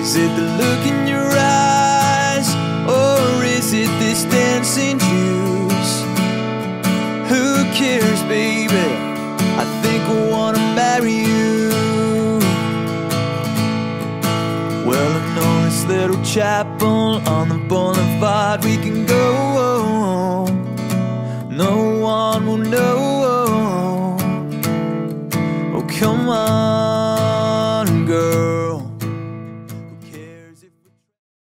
Is it the look in your eyes, or is it this dancing juice? Who cares, baby? I think I wanna marry you. Well, I know this little chapel on the boulevard we can go. No one will know. Oh, come on.